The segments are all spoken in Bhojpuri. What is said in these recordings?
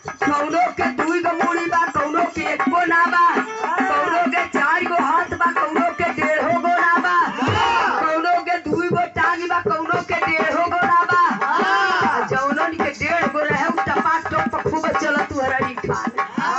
कौनो के 2 गो मूड़ी बा, कौनो के 1 गो ना बा, कौनो के 4 गो हाथ बा, कौनो के 1.5 गो ना बा, कौनो के 2 गो टांग बा, कौनो के 1.5 गो ना बा। जौनन के 1.5 गो रहे उ टपाटप खूब चलत हरड़ी खान।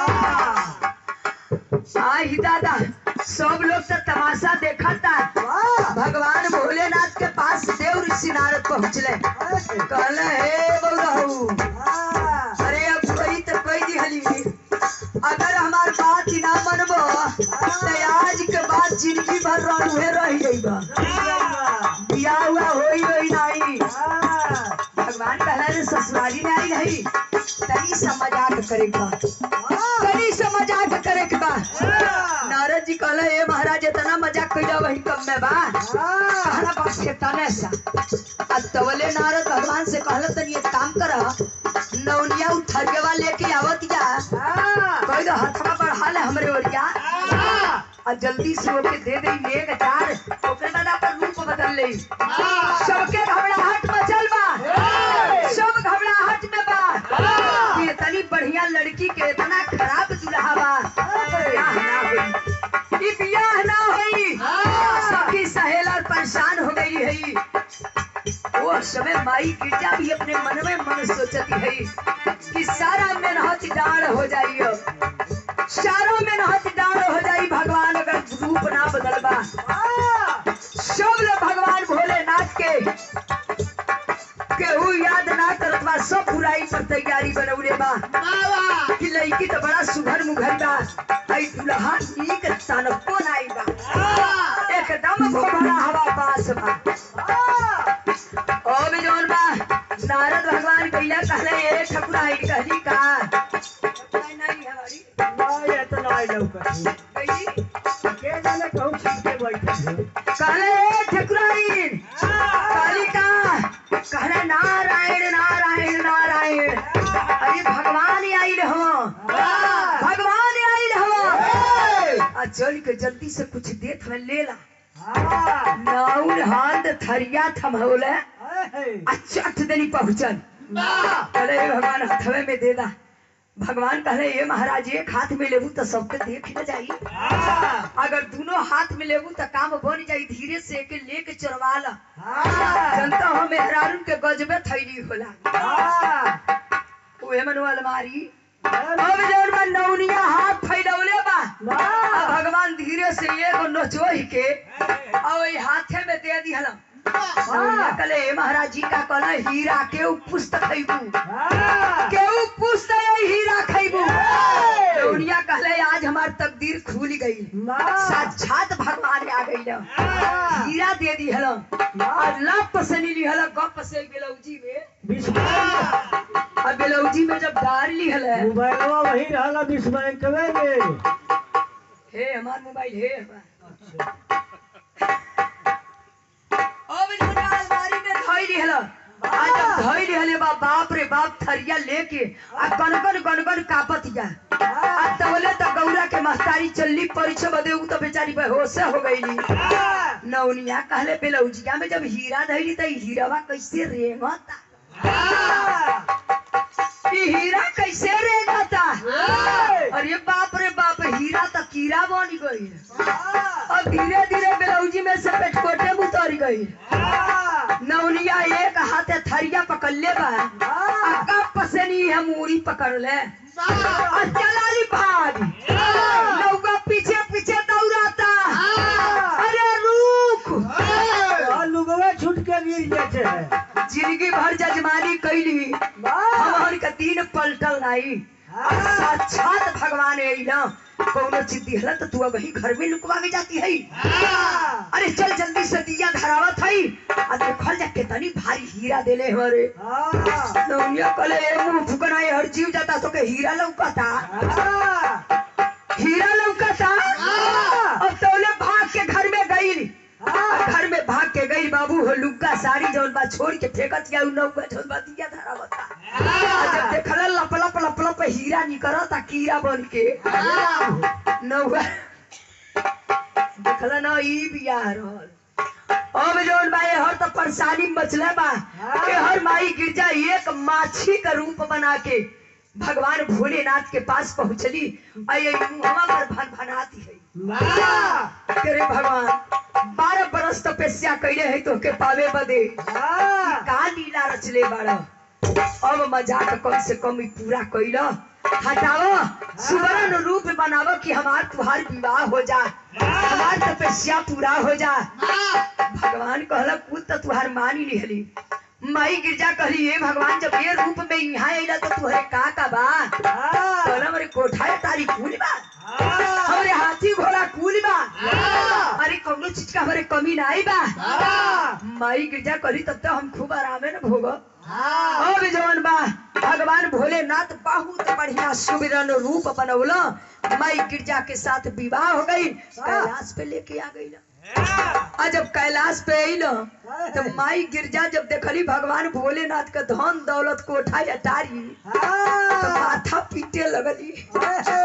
आई दादा सब लोग तो तमाशा देखता। भगवान भोलेनाथ के पास देव ऋषि नारद पहुँचले, कहले हे बउरहु, अरे अब कोई तो कोई दिहली, अगर हमार बात ही ना मनबो तो आज के बाद जिंदगी भर रहुए रह जाइबा, बियाह हुआ होई नहीं। भगवान कहला रे ससुराली में आई रही, तनी सा मजाक करेगा, तनी सा मजाक करेगा। नारद जी कहले ए महाराज इतना मजाक कइला वही कम में बा, कहना बात के तने सा। अब तवले नारद भगवान से कहले तनी एक काम कर, नौनिया उठरवा लेके आवत जा, कोई तो हथवा बढ़ा ले हमरे ओरिया, और जल्दी से ओके दे दे 1 4, ओकरे बाद अपन रूप बदल ले। सबके घबराहट मचल बा, सब घबराहट में बा, ये इतनी बढ़िया लड़की के इतना खराब दुल्हा बा, ब्याह ना होई, ई ब्याह ना होई। सखी सहेला परेशान हो गई है। वो समय माई गिरजा भी अपने मन में मन सोचती है कि सारा मेहनत डाल हो जाइयो, सारा मेहनत डाल हो जाई, भगवान अगर रूप ना बदलबा। सब लोग भगवान भोलेनाथ के केहू याद ना करत बा, सब बुराई पर तैयारी बनौले बा कि लड़की तो बड़ा सुघर मुघर बा, आई दुल्हा नीक तनको नाई बा, एकदम भोला हवा पास बा। ओ भी जोन बा नारद भगवान कइला कहले ए ठकुराई कहली का नहीं हमारी नहीं इतना आई लौकत कइली के जाने कहू छिपके बैठे कहले ए ठकुराई कहली का कहले नारायण नारायण नारायण, अरे भगवान आई रहो, भगवान आई रहो। आ चल के जल्दी से कुछ देत में ले ला, नाउन हाथ थरिया थमौले चट देनी पहुंचल। अरे भगवान हथवे में दे दा। भगवान कहले ये महाराज एक हाथ में लेबू तो सबके देख न जाई, अगर दोनों हाथ में लेबू तो काम बन जाई, धीरे से के लेके चरवा ला। जनता हो मेहरारून के गजबे थैली होला, ओए मनो अलमारी अब जौन बा नौनिया हाथ फैलौले बा, भगवान धीरे से एगो नचोही के और हाथे में दे दिहला। कले महाराज जी का कहना हीरा के पुस्तक खैबू, केहू पूछता है हीरा खैबू। दुनिया कहले आज हमार तकदीर खुल गई, साक्षात भगवान आ गई, हीरा दे दी हलो, लप से ली हलो, गप से बेलौजी में, और बेलौजी में जब डार ली हलो मोबाइलवा वही रहला 20 बैंक में, हे हमार मोबाइल हे हमार बाप रे बाप थरिया लेके गनगन गनगन कापत जा। तबले तो गौरा के मस्तारी चलली परिचय बदे तो बेचारी बेहोश हो गईली। नौनिया कहले बेलौजिया में जब हीरा धैली तो हीरावा कैसे रेंगता, हीरा कैसे रेंगता, अरे बाप रे बाप हीरा तो कीड़ा बन गई, अब धीरे धीरे बेलौजी में से पेटकोटे में उतर गई। नौनिया एक हाथे थरिया पकड़ ले बा, पसनी है मूड़ी पकड़ ले और चलाली भाग, नौका पीछे पीछे दौड़ाता, अरे रुक, लुगवा छूट के गिर जाते हैं। जिंदगी भर जजमानी कैली, हमार का दिन पलटल नहीं, साक्षात भगवान अइला, कौनो चीज दिहला तो तू वही घर में लुकवा के जाती है। अरे चल जल्दी से दिया धरावत है, और देखल जा कितनी भारी हीरा देले हमारे। नौनिया कहले मुंह फुकनाई हर जीव जाता तो के हीरा लौकता, हीरा लौकता। अब तौले भाग के घर में गई, घर में भाग के गई, बाबू हो लुक्का साड़ी जौन बा छोड़ के फेंकत या नौका जौन बा दिया धरावता। जब देखला लप लप लप लप हीरा निकलता कीड़ा बन के, नौका देखला ना ई बियाह रहल। अब जौन बा हर तो परेशानी मचले बा, हर माई गिरजा एक माछी का रूप बना के भगवान भोलेनाथ के पास पहुंचली। मुहवा पर भनभनाती है तेरे भगवान 12 बरस तपस्या कैले है तो के पावे बदे का लीला रचले बाड़ा। अब मजाक कम से कम पूरा कैल हटाओ सुवर्ण रूप बनावो कि हमार तुहार विवाह हो जा, हमार तपस्या पूरा हो जा। भगवान कहला कुल तो तुहार मान ही लिहली। माई गिरजा कहली हे भगवान जब ये रूप में यहाँ अला तो तुहरे का बा? कहला हमारे कोठा तारी कुल बा, हमारे हाथी घोड़ा कुल बा, अरे कौनो चीज का हमारे कमी नहीं बा। माई गिरजा कहली तब तो हम खूब आरामे न भोग। अब जवन बा भगवान भोलेनाथ बहुत बढ़िया सुवर्ण रूप बनौला। माई गिरजा के साथ विवाह हो गई, कैलाश पे लेके आ गई। जब कैलाश पे अइल तो माई गिरजा जब देखली भगवान भोलेनाथ का धन दौलत कोठा अटारी तो माथा पीटे लगली।